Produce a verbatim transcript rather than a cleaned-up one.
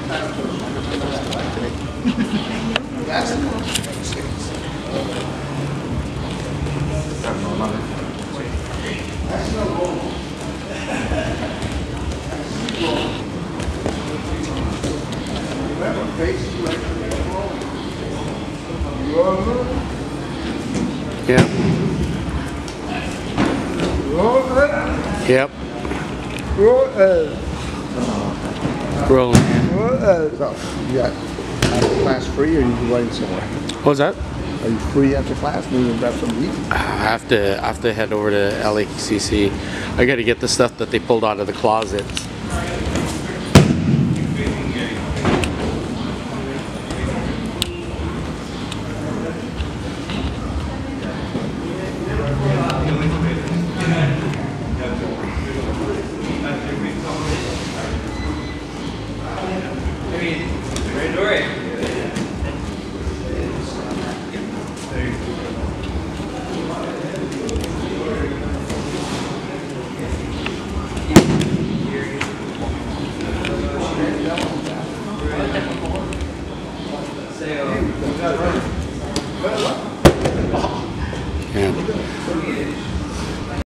Yep. Yep. Rolling. You got class free, or you going somewhere? What was that? Are you free after class? Maybe you grab some to eat? I have to. I have to head over to L A C C. I got to get the stuff that they pulled out of the closets. What?